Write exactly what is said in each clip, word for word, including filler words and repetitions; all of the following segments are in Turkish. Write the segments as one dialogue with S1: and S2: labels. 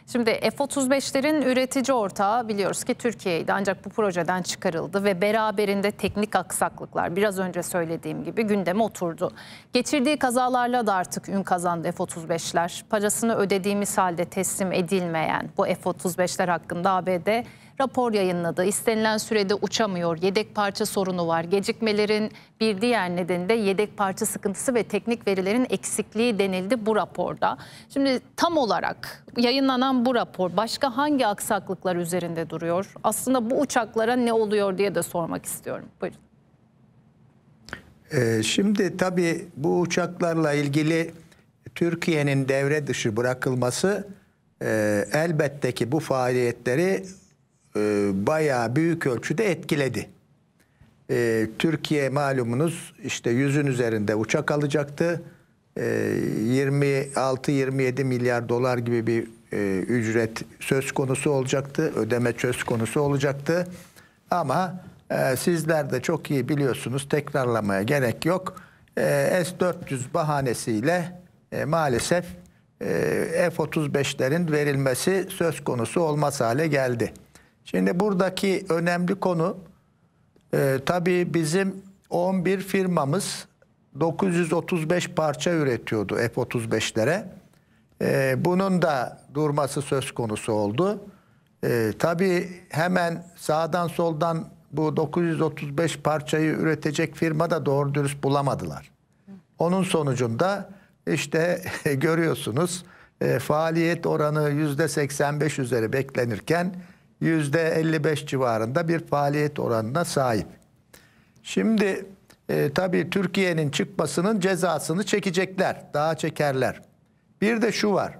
S1: Şimdi F otuz beşlerin üretici ortağı biliyoruz ki Türkiye'ydi, ancak bu projeden çıkarıldı ve beraberinde teknik aksaklıklar, biraz önce söylediğim gibi, gündeme oturdu. Geçirdiği kazalarla da artık ün kazandı F otuz beşler. Parasını ödediğimiz halde teslim edilmeyen bu F otuz beşler hakkında A B D rapor yayınladı. İstenilen sürede uçamıyor, yedek parça sorunu var. Gecikmelerin bir diğer nedeni de yedek parça sıkıntısı ve teknik verilerin eksikliği denildi bu raporda. Şimdi tam olarak yayınlanan bu rapor başka hangi aksaklıklar üzerinde duruyor? Aslında bu uçaklara ne oluyor diye de sormak istiyorum. Buyurun.
S2: Ee, şimdi tabii bu uçaklarla ilgili Türkiye'nin devre dışı bırakılması e, elbette ki bu faaliyetleri e, bayağı büyük ölçüde etkiledi. E, Türkiye malumunuz işte yüzün üzerinde uçak alacaktı. E, yirmi altı yirmi yedi milyar dolar gibi bir e, ücret söz konusu olacaktı. Ödeme söz konusu olacaktı. Ama e, sizler de çok iyi biliyorsunuz, tekrarlamaya gerek yok. E, S dört yüz bahanesiyle e, maalesef e, F otuz beşlerin verilmesi söz konusu olmaz hale geldi. Şimdi buradaki önemli konu e, tabii bizim on bir firmamız dokuz yüz otuz beş parça üretiyordu F otuz beşlere. E, bunun da durması söz konusu oldu. E, tabii hemen sağdan soldan bu dokuz yüz otuz beş parçayı üretecek firma da doğru dürüst bulamadılar. Onun sonucunda işte görüyorsunuz e, faaliyet oranı yüzde seksen beş üzeri beklenirken yüzde elli beş civarında bir faaliyet oranına sahip. Şimdi e, tabii Türkiye'nin çıkmasının cezasını çekecekler, daha çekerler. Bir de şu var.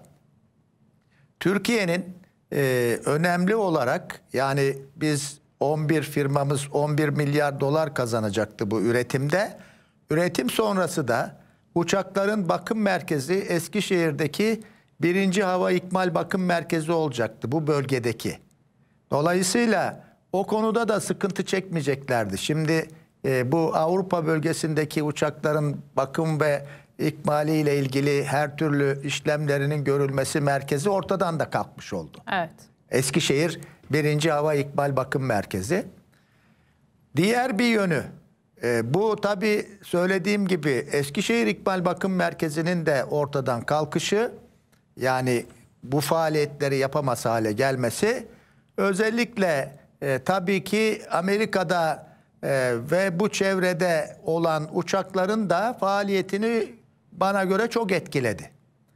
S2: Türkiye'nin e, önemli olarak, yani biz on bir firmamız on bir milyar dolar kazanacaktı bu üretimde. Üretim sonrası da uçakların bakım merkezi Eskişehir'deki birinci Hava İkmal Bakım Merkezi olacaktı bu bölgedeki. Dolayısıyla o konuda da sıkıntı çekmeyeceklerdi. Şimdi e, bu Avrupa bölgesindeki uçakların bakım ve ikmali ile ilgili her türlü işlemlerinin görülmesi merkezi ortadan da kalkmış oldu.
S1: Evet.
S2: Eskişehir birinci Hava İkmal Bakım Merkezi. Diğer bir yönü, e, bu tabii söylediğim gibi Eskişehir İkmal Bakım Merkezi'nin de ortadan kalkışı, yani bu faaliyetleri yapamaz hale gelmesi, özellikle e, tabii ki Amerika'da e, ve bu çevrede olan uçakların da faaliyetini bana göre çok etkiledi.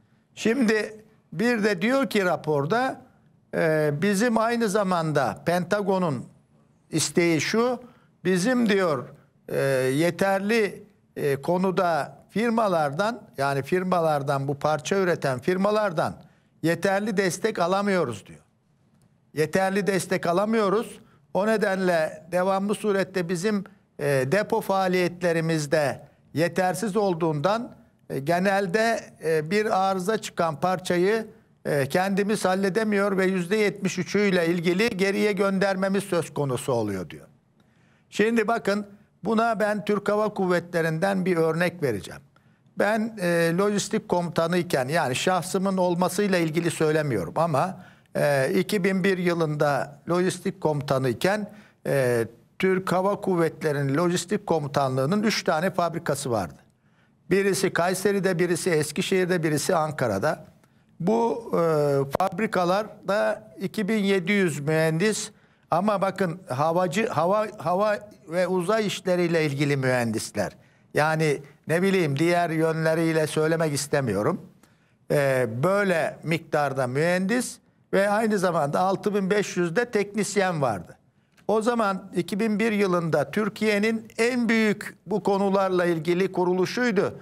S2: Şimdi bir de diyor ki raporda e, bizim aynı zamanda Pentagon'un isteği şu, bizim diyor e, yeterli e, konuda firmalardan, yani firmalardan, bu parça üreten firmalardan yeterli destek alamıyoruz diyor. Yeterli destek alamıyoruz. O nedenle devamlı surette bizim e, depo faaliyetlerimizde yetersiz olduğundan e, genelde e, bir arıza çıkan parçayı e, kendimiz halledemiyor ve yüzde yetmiş üçüyle ilgili geriye göndermemiz söz konusu oluyor diyor. Şimdi bakın, buna ben Türk Hava Kuvvetleri'nden bir örnek vereceğim. Ben e, lojistik komutanıyken, yani şahsımın olmasıyla ilgili söylemiyorum ama e, iki bin bir yılında lojistik komutanıyken e, Türk Hava Kuvvetleri'nin lojistik komutanlığının üç tane fabrikası vardı. Birisi Kayseri'de, birisi Eskişehir'de, birisi Ankara'da. Bu e, fabrikalarda iki bin yedi yüz mühendis, ama bakın havacı, hava hava ve uzay işleriyle ilgili mühendisler. Yani ne bileyim, diğer yönleriyle söylemek istemiyorum. Ee, böyle miktarda mühendis ve aynı zamanda altı bin beş yüzde teknisyen vardı. O zaman iki bin bir yılında Türkiye'nin en büyük bu konularla ilgili kuruluşuydu.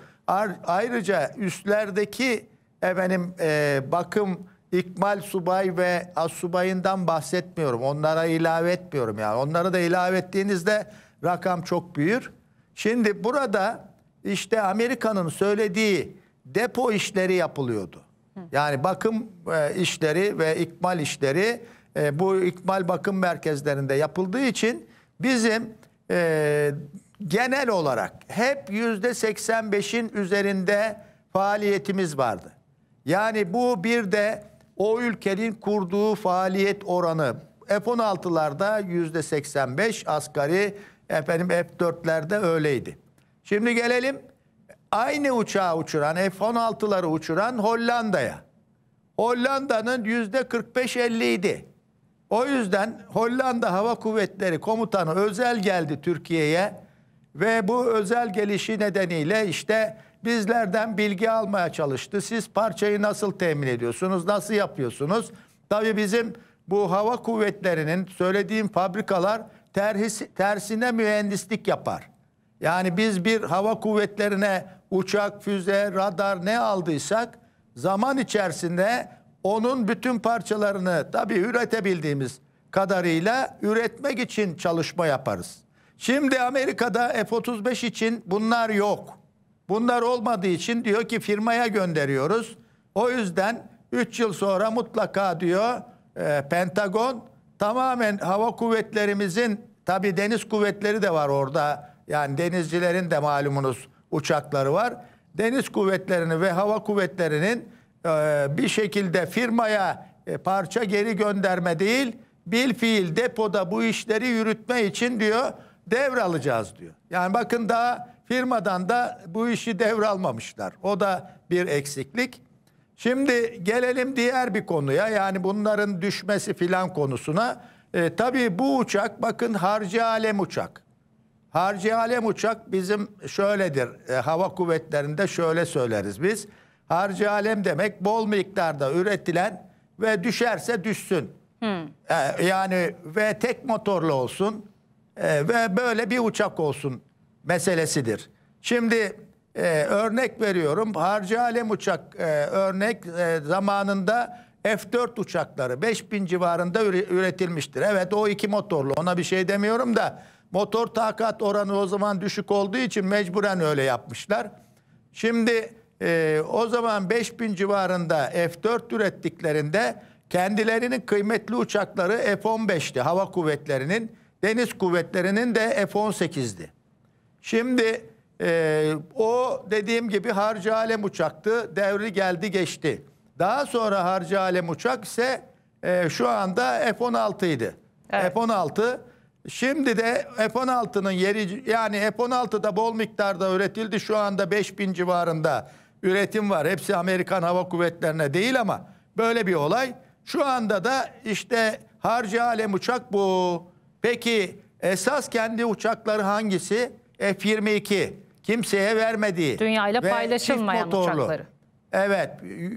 S2: Ayrıca üstlerdeki efendim e, bakım, ikmal subay ve assubayından bahsetmiyorum. Onlara ilave etmiyorum yani. Onları da ilave ettiğinizde rakam çok büyür. Şimdi burada işte Amerika'nın söylediği depo işleri yapılıyordu. Yani bakım e, işleri ve ikmal işleri e, bu ikmal bakım merkezlerinde yapıldığı için bizim e, genel olarak hep yüzde seksen beşin üzerinde faaliyetimiz vardı. Yani bu bir de o ülkenin kurduğu faaliyet oranı F on altılarda yüzde seksen beş asgari, efendim F dörtlerde öyleydi. Şimdi gelelim aynı uçağı uçuran, F on altıları uçuran Hollanda'ya. Hollanda'nın yüzde kırk beş elli idi. O yüzden Hollanda Hava Kuvvetleri Komutanı özel geldi Türkiye'ye ve bu özel gelişi nedeniyle işte bizlerden bilgi almaya çalıştı. Siz parçayı nasıl temin ediyorsunuz, nasıl yapıyorsunuz? Tabii bizim bu hava kuvvetlerinin söylediğim fabrikalar terhis, tersine mühendislik yapar. Yani biz bir hava kuvvetlerine uçak, füze, radar ne aldıysak zaman içerisinde onun bütün parçalarını tabii üretebildiğimiz kadarıyla üretmek için çalışma yaparız. Şimdi Amerika'da F otuz beş için bunlar yok. Bunlar olmadığı için diyor ki firmaya gönderiyoruz. O yüzden üç yıl sonra mutlaka diyor e, Pentagon tamamen hava kuvvetlerimizin, tabii deniz kuvvetleri de var orada. Yani denizcilerin de malumunuz uçakları var. Deniz kuvvetlerini ve hava kuvvetlerinin e, bir şekilde firmaya e, parça geri gönderme değil, bilfiil depoda bu işleri yürütme için diyor devralacağız diyor. Yani bakın daha firmadan da bu işi devralmamışlar. O da bir eksiklik. Şimdi gelelim diğer bir konuya, yani bunların düşmesi filan konusuna. E, tabii bu uçak bakın harcı alem uçak. Harcı alem uçak bizim şöyledir, e, hava kuvvetlerinde şöyle söyleriz biz. Harcı alem demek bol miktarda üretilen ve düşerse düşsün. Hmm. E, yani ve tek motorlu olsun e, ve böyle bir uçak olsun meselesidir. Şimdi e, örnek veriyorum, harcı alem uçak e, örnek e, zamanında F dört uçakları beş bin civarında üretilmiştir. Evet, o iki motorlu, ona bir şey demiyorum da motor takat oranı o zaman düşük olduğu için mecburen öyle yapmışlar. Şimdi e, o zaman beş bin civarında F dört ürettiklerinde kendilerinin kıymetli uçakları F on beşti hava kuvvetlerinin, deniz kuvvetlerinin de F on sekizdi. Şimdi e, o dediğim gibi harcı alem uçaktı, devri geldi geçti. Daha sonra harcı alem uçak ise e, şu anda F on altı idi. Evet. F on altı. Şimdi de F on altının yeri, yani F on altıda bol miktarda üretildi. Şu anda beş bin civarında üretim var. Hepsi Amerikan Hava Kuvvetleri'ne değil ama böyle bir olay. Şu anda da işte harcı alem uçak bu. Peki esas kendi uçakları hangisi? F yirmi iki. Kimseye vermediği.
S1: Dünyayla paylaşılmayan uçakları. Evet,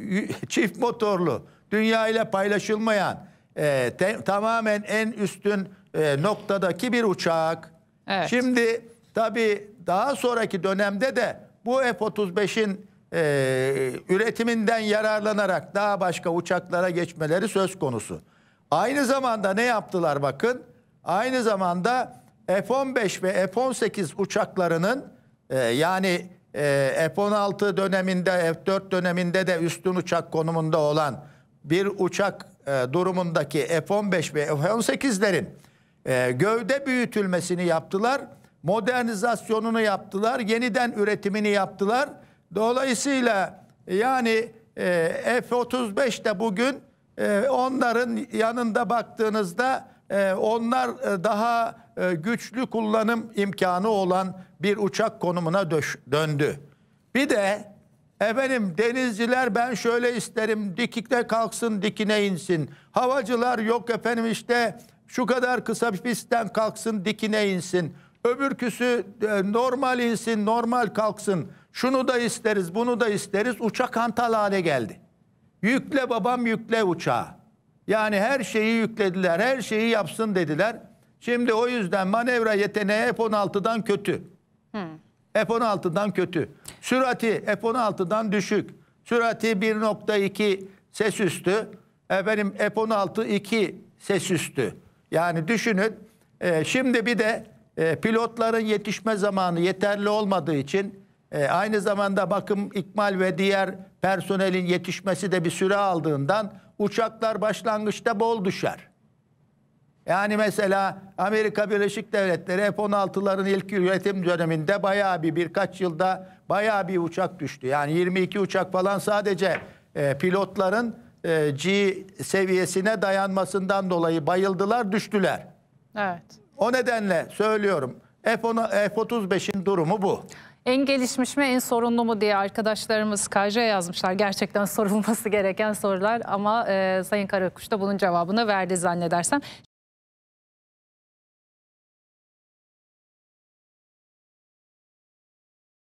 S2: çift motorlu, dünya ile paylaşılmayan, e, te, tamamen en üstün e, noktadaki bir uçak. Evet. Şimdi tabii daha sonraki dönemde de bu F otuz beşin e, üretiminden yararlanarak daha başka uçaklara geçmeleri söz konusu. Aynı zamanda ne yaptılar bakın? Aynı zamanda F on beş ve F on sekiz uçaklarının e, yani e, F on altı döneminde, F dört döneminde de üstün uçak konumunda olan bir uçak e, durumundaki F on beş ve F on sekizlerin e, gövde büyütülmesini yaptılar, modernizasyonunu yaptılar, yeniden üretimini yaptılar. Dolayısıyla yani e, F otuz beş de bugün e, onların yanında baktığınızda e, onlar e, daha e, güçlü kullanım imkanı olan bir uçak konumuna döş, döndü. Bir de efendim denizciler ben şöyle isterim, dikikte kalksın dikine insin. Havacılar yok efendim işte şu kadar kısa bir pistten kalksın dikine insin. Öbürküsü e, normal insin, normal kalksın. Şunu da isteriz, bunu da isteriz. Uçak hantal hale geldi. Yükle babam yükle uçağı. Yani her şeyi yüklediler, her şeyi yapsın dediler. Şimdi o yüzden manevra yeteneği F on altıdan kötü. Hmm. F on altıdan kötü. Sürati F on altıdan düşük. Sürati bir nokta iki ses üstü. Efendim F on altı iki ses üstü. Yani düşünün. E, şimdi bir de e, pilotların yetişme zamanı yeterli olmadığı için e, aynı zamanda bakım, ikmal ve diğer personelin yetişmesi de bir süre aldığından uçaklar başlangıçta bol düşer. Yani mesela Amerika Birleşik Devletleri F on altıların ilk üretim döneminde bayağı bir birkaç yılda bayağı bir uçak düştü. Yani yirmi iki uçak falan sadece e, pilotların e, G seviyesine dayanmasından dolayı bayıldılar, düştüler.
S1: Evet.
S2: O nedenle söylüyorum, F otuz beşin durumu bu.
S1: En gelişmiş mi, en sorunlu mu diye arkadaşlarımız K J yazmışlar. Gerçekten sorulması gereken sorular ama e, Sayın Karakuş da bunun cevabını verdi zannedersem.